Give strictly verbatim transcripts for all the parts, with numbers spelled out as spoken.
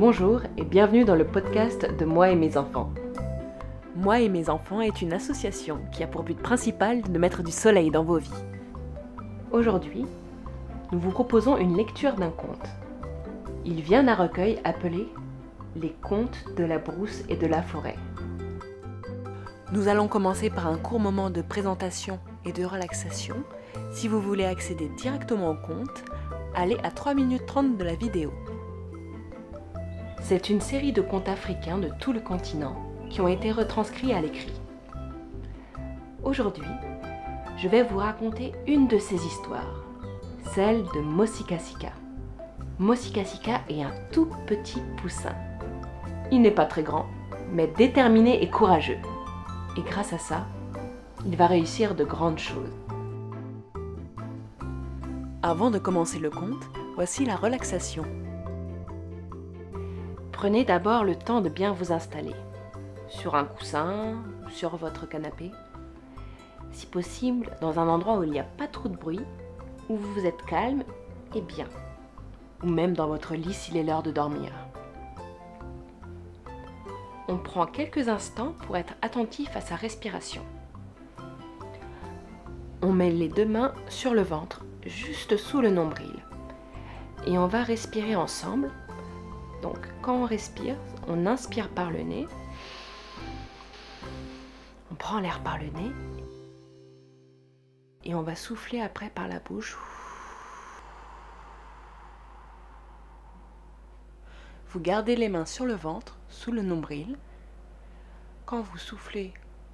Bonjour et bienvenue dans le podcast de Moi et mes enfants. Moi et mes enfants est une association qui a pour but principal de mettre du soleil dans vos vies. Aujourd'hui, nous vous proposons une lecture d'un conte. Il vient d'un recueil appelé « Les contes de la brousse et de la forêt ». Nous allons commencer par un court moment de présentation et de relaxation. Si vous voulez accéder directement au conte, allez à trois minutes trente de la vidéo. C'est une série de contes africains de tout le continent qui ont été retranscrits à l'écrit. Aujourd'hui, je vais vous raconter une de ces histoires, celle de Mosikasika. Mosikasika est un tout petit poussin. Il n'est pas très grand, mais déterminé et courageux. Et grâce à ça, il va réussir de grandes choses. Avant de commencer le conte, voici la relaxation. Prenez d'abord le temps de bien vous installer, sur un coussin, sur votre canapé. Si possible, dans un endroit où il n'y a pas trop de bruit, où vous êtes calme et bien, ou même dans votre lit s'il est l'heure de dormir. On prend quelques instants pour être attentif à sa respiration. On met les deux mains sur le ventre, juste sous le nombril, et on va respirer ensemble. Donc, quand on respire, on inspire par le nez, on prend l'air par le nez, et on va souffler après par la bouche. Vous gardez les mains sur le ventre, sous le nombril. Quand vous soufflez,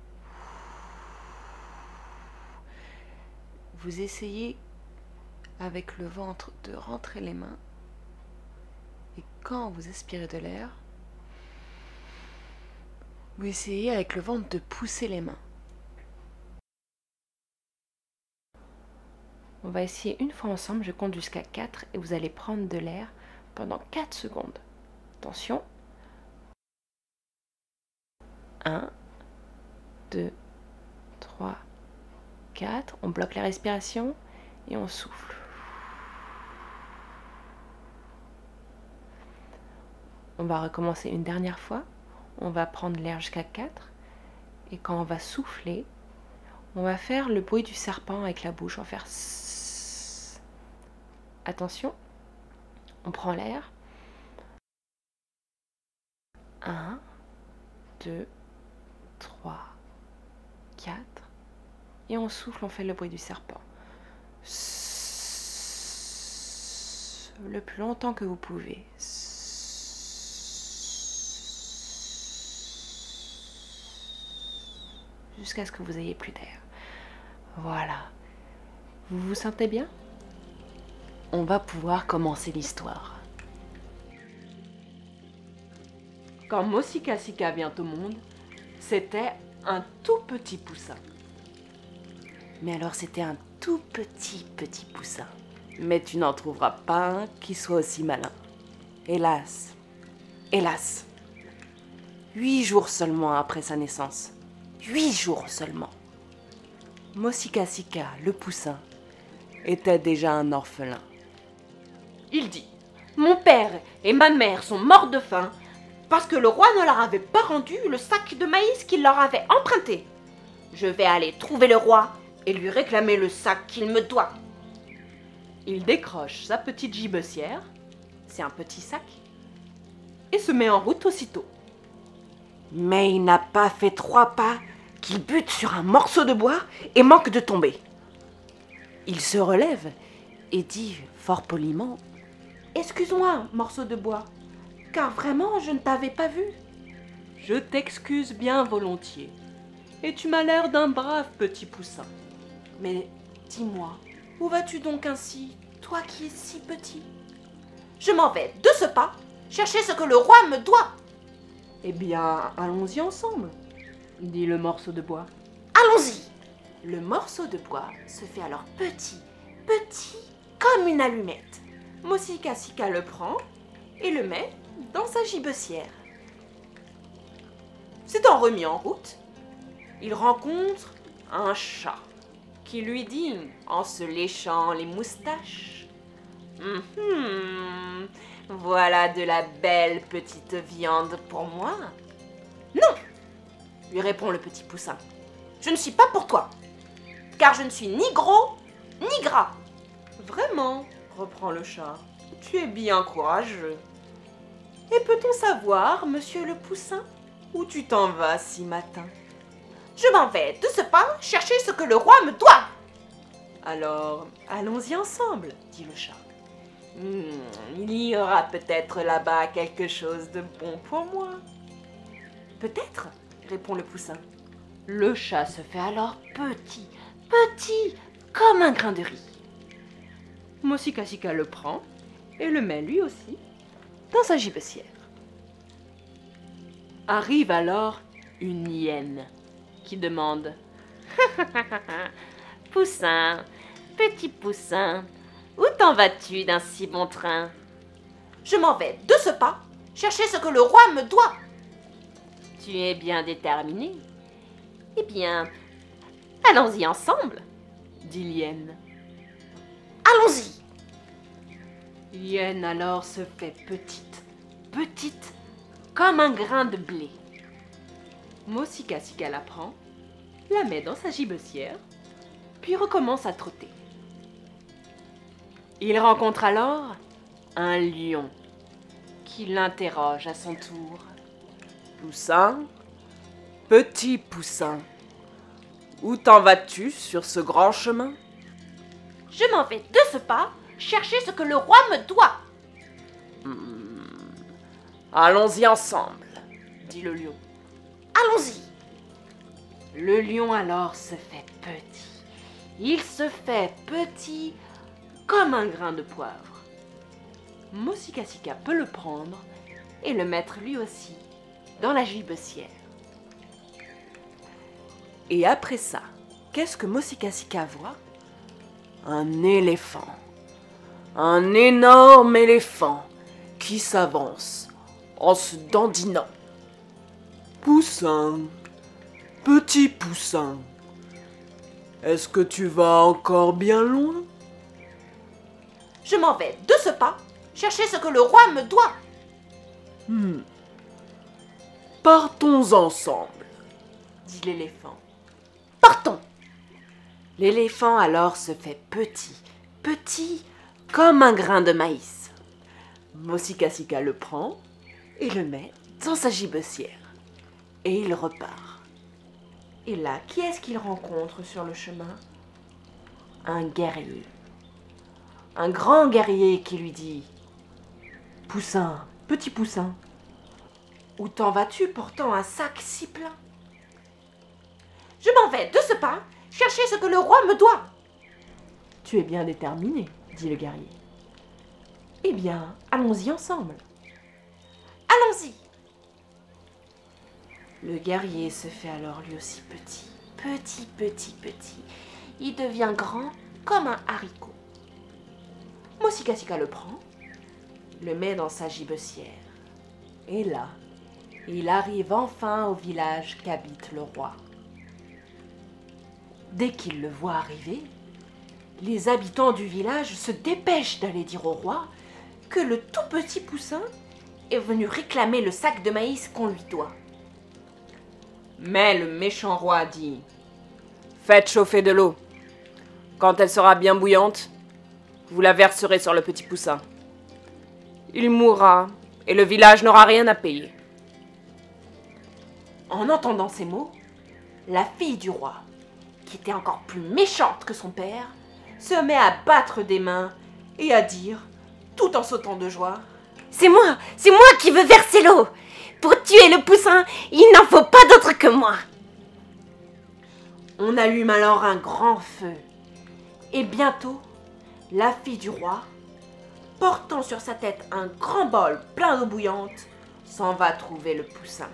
vous essayez avec le ventre de rentrer les mains. Et quand vous expirez de l'air, vous essayez avec le ventre de pousser les mains. On va essayer une fois ensemble, je compte jusqu'à quatre et vous allez prendre de l'air pendant quatre secondes. Attention. un, deux, trois, quatre. On bloque la respiration et on souffle. On va recommencer une dernière fois. On va prendre l'air jusqu'à quatre. Et quand on va souffler, on va faire le bruit du serpent avec la bouche. On va faire sss. Attention. On prend l'air. un, deux, trois, quatre. Et on souffle, on fait le bruit du serpent. Sss. Le plus longtemps que vous pouvez. Jusqu'à ce que vous ayez plus d'air. Voilà. Vous vous sentez bien? On va pouvoir commencer l'histoire. Quand Mosikasika vient au monde, c'était un tout petit poussin. Mais alors c'était un tout petit petit poussin. Mais tu n'en trouveras pas un qui soit aussi malin. Hélas, hélas. Huit jours seulement après sa naissance. Huit jours seulement. Mosikasika, le poussin, était déjà un orphelin. Il dit « Mon père et ma mère sont morts de faim parce que le roi ne leur avait pas rendu le sac de maïs qu'il leur avait emprunté. Je vais aller trouver le roi et lui réclamer le sac qu'il me doit. » Il décroche sa petite gibecière, c'est un petit sac, et se met en route aussitôt. Mais il n'a pas fait trois pas qu'il bute sur un morceau de bois et manque de tomber. Il se relève et dit fort poliment « Excuse-moi, morceau de bois, car vraiment je ne t'avais pas vu. »« Je t'excuse bien volontiers, et tu m'as l'air d'un brave petit poussin. Mais dis-moi, où vas-tu donc ainsi, toi qui es si petit ?»« Je m'en vais de ce pas chercher ce que le roi me doit. »« Eh bien, allons-y ensemble, » dit le morceau de bois. Allons-y. » Le morceau de bois se fait alors petit, petit, comme une allumette. Mosikasika le prend et le met dans sa gibecière. S'étant remis en route, il rencontre un chat qui lui dit, en se léchant les moustaches, « Hum, hum, voilà de la belle petite viande pour moi. Non, lui répond le petit poussin. Je ne suis pas pour toi, car je ne suis ni gros, ni gras. Vraiment, reprend le chat, tu es bien courageux. Et peut-on savoir, monsieur le poussin, où tu t'en vas si matin? Je m'en vais de ce pas chercher ce que le roi me doit. Alors, allons-y ensemble, dit le chat. Hmm, il y aura peut-être là-bas quelque chose de bon pour moi. Peut-être, répond le poussin. Le chat se fait alors petit, petit, comme un grain de riz. Mousikasika le prend et le met lui aussi dans sa gibecière. Arrive alors une hyène qui demande « Poussin, petit poussin, où t'en vas-tu d'un si bon train ?»« Je m'en vais de ce pas chercher ce que le roi me doit. »« Tu es bien déterminé. Eh bien, allons-y ensemble, » dit l'hyène. « Allons-y !» L'hyène alors se fait petite, petite, comme un grain de blé. Mousikasika la prend, la met dans sa gibecière, puis recommence à trotter. Il rencontre alors un lion qui l'interroge à son tour. « Poussin, petit poussin, où t'en vas-tu sur ce grand chemin ?»« Je m'en vais de ce pas chercher ce que le roi me doit. »« hmm. Allons-y ensemble, dit le lion. »« Allons-y !» Le lion alors se fait petit. Il se fait petit comme un grain de poivre. Mousikasika peut le prendre et le mettre lui aussi dans la gibecière. Et après ça, qu'est-ce que Mousikasika voit? Un éléphant. Un énorme éléphant qui s'avance en se dandinant. Poussin, petit poussin, est-ce que tu vas encore bien loin? Je m'en vais de ce pas chercher ce que le roi me doit. Hmm. Partons ensemble, dit l'éléphant. Partons. L'éléphant alors se fait petit, petit, comme un grain de maïs. Mousikasika le prend et le met dans sa gibecière. Et il repart. Et là, qui est-ce qu'il rencontre sur le chemin? Un guerrier. Un grand guerrier qui lui dit « Poussin, petit poussin, où t'en vas-tu portant un sac si plein ?»« Je m'en vais de ce pas chercher ce que le roi me doit. »« Tu es bien déterminé, dit le guerrier. Eh bien, allons-y ensemble. »« Allons-y !» Le guerrier se fait alors lui aussi petit, petit, petit, petit. Il devient grand comme un haricot. Mousikasika le prend, le met dans sa gibecière. Et là, il arrive enfin au village qu'habite le roi. Dès qu'il le voit arriver, les habitants du village se dépêchent d'aller dire au roi que le tout petit poussin est venu réclamer le sac de maïs qu'on lui doit. Mais le méchant roi dit « Faites chauffer de l'eau. Quand elle sera bien bouillante, vous la verserez sur le petit poussin. Il mourra et le village n'aura rien à payer. » En entendant ces mots, la fille du roi, qui était encore plus méchante que son père, se met à battre des mains et à dire, tout en sautant de joie, « C'est moi, c'est moi qui veux verser l'eau. Pour tuer le poussin, il n'en faut pas d'autre que moi. » On allume alors un grand feu. Et bientôt, la fille du roi, portant sur sa tête un grand bol plein d'eau bouillante, s'en va trouver le poussin.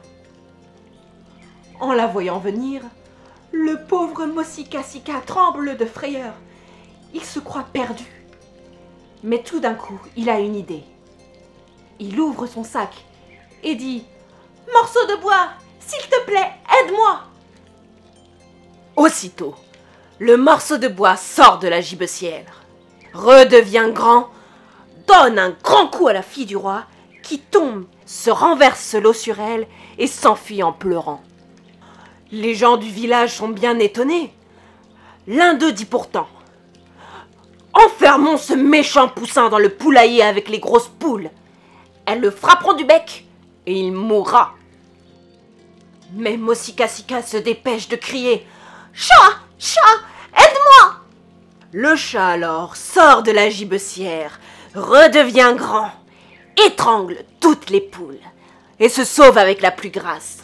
En la voyant venir, le pauvre Mousikasika tremble de frayeur. Il se croit perdu. Mais tout d'un coup, il a une idée. Il ouvre son sac et dit « Morceau de bois, s'il te plaît, aide-moi » Aussitôt, le morceau de bois sort de la gibecière, redevient grand, donne un grand coup à la fille du roi, qui tombe, se renverse l'eau sur elle et s'enfuit en pleurant. Les gens du village sont bien étonnés. L'un d'eux dit pourtant: « Enfermons ce méchant poussin dans le poulailler avec les grosses poules. Elles le frapperont du bec et il mourra. » Mais Mossikasika se dépêche de crier: « Chat, chat, aide-moi !» Le chat alors sort de la gibecière, redevient grand, étrangle toutes les poules et se sauve avec la plus grasse.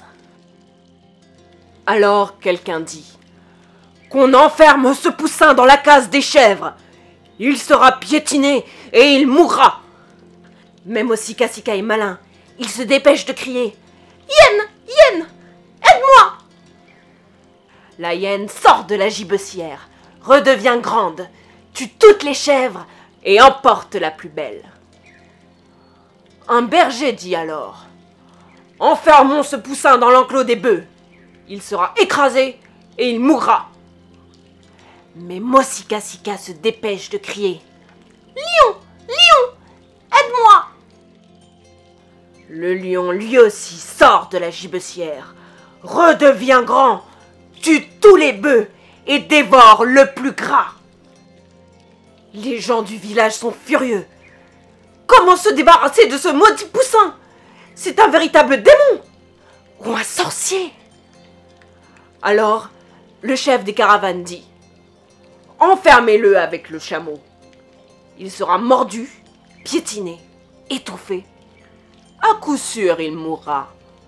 Alors quelqu'un dit: « Qu'on enferme ce poussin dans la case des chèvres. Il sera piétiné et il mourra. » Mais Mossikasika est malin, il se dépêche de crier: « Hyène, hyène, aide-moi !» La hyène sort de la gibecière, redevient grande, tue toutes les chèvres et emporte la plus belle. Un berger dit alors: « Enfermons ce poussin dans l'enclos des bœufs. Il sera écrasé et il mourra. » Mais Mossikasika se dépêche de crier: « Lion, lion, aide-moi !» Le lion lui aussi sort de la gibecière, redevient grand, tue tous les bœufs et dévore le plus gras. Les gens du village sont furieux. Comment se débarrasser de ce maudit poussin? C'est un véritable démon ou un sorcier. Alors, le chef des caravanes dit: « Enfermez-le avec le chameau. Il sera mordu, piétiné, étouffé. À coup sûr, il mourra. »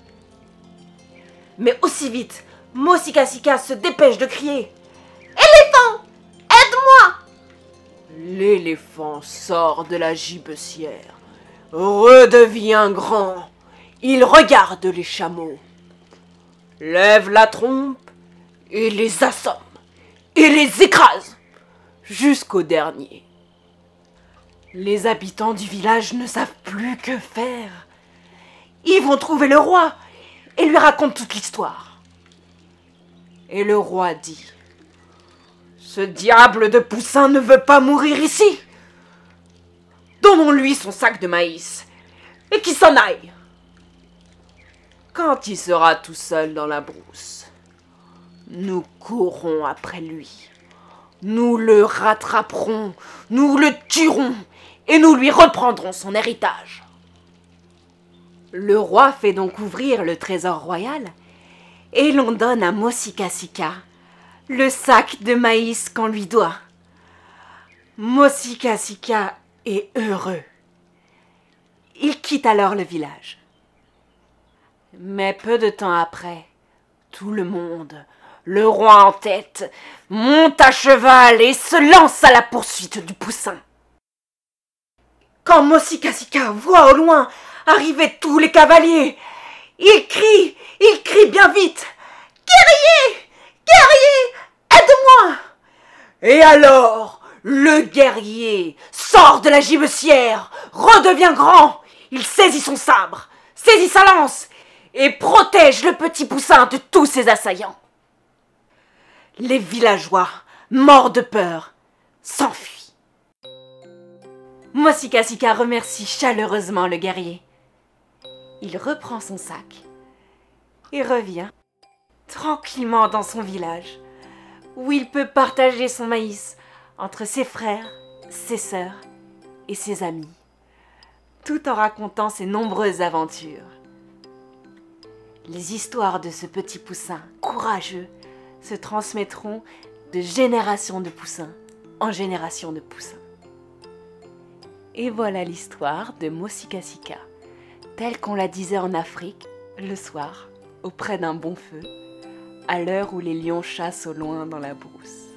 Mais aussi vite, Mossikasika se dépêche de crier: « Éléphant, aide-moi !» L'éléphant sort de la gibecière, redevient grand. Il regarde les chameaux, lève la trompe et les assomme et les écrase jusqu'au dernier. Les habitants du village ne savent plus que faire. Ils vont trouver le roi et lui racontent toute l'histoire. Et le roi dit: « Ce diable de poussin ne veut pas mourir ici. Donnons-lui son sac de maïs et qu'il s'en aille. Quand il sera tout seul dans la brousse, nous courrons après lui. Nous le rattraperons, nous le tuerons et nous lui reprendrons son héritage. » Le roi fait donc ouvrir le trésor royal et l'on donne à Mossikasika le sac de maïs qu'on lui doit. Mossikasika est heureux. Il quitte alors le village. Mais peu de temps après, tout le monde, le roi en tête, monte à cheval et se lance à la poursuite du poussin. Quand Mossikasika voit au loin arriver tous les cavaliers, il crie, il crie bien vite: « Guerrier, guerrier, aide-moi !» Et alors, le guerrier sort de la gibecière, redevient grand, il saisit son sabre, saisit sa lance et protège le petit poussin de tous ses assaillants. Les villageois, morts de peur, s'enfuient. Mossikasika remercie chaleureusement le guerrier. Il reprend son sac et revient tranquillement dans son village, où il peut partager son maïs entre ses frères, ses sœurs et ses amis, tout en racontant ses nombreuses aventures. Les histoires de ce petit poussin courageux se transmettront de génération de poussins en génération de poussins. Et voilà l'histoire de Mossikasika, telle qu'on la disait en Afrique, le soir, auprès d'un bon feu, à l'heure où les lions chassent au loin dans la brousse.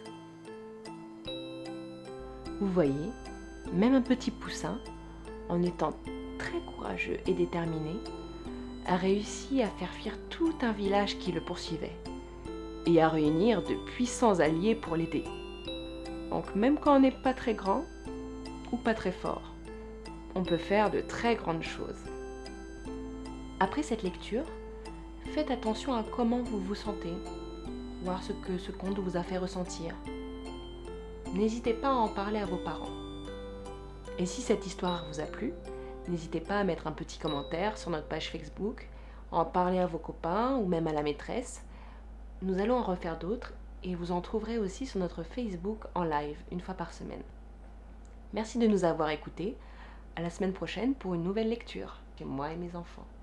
Vous voyez, même un petit poussin, en étant très courageux et déterminé, a réussi à faire fuir tout un village qui le poursuivait et à réunir de puissants alliés pour l'aider. Donc même quand on n'est pas très grand ou pas très fort, on peut faire de très grandes choses. Après cette lecture, faites attention à comment vous vous sentez, voir ce que ce conte vous a fait ressentir. N'hésitez pas à en parler à vos parents. Et si cette histoire vous a plu, n'hésitez pas à mettre un petit commentaire sur notre page Facebook, en parler à vos copains ou même à la maîtresse. Nous allons en refaire d'autres et vous en trouverez aussi sur notre Facebook en live une fois par semaine. Merci de nous avoir écoutés. À la semaine prochaine pour une nouvelle lecture chez moi et mes enfants.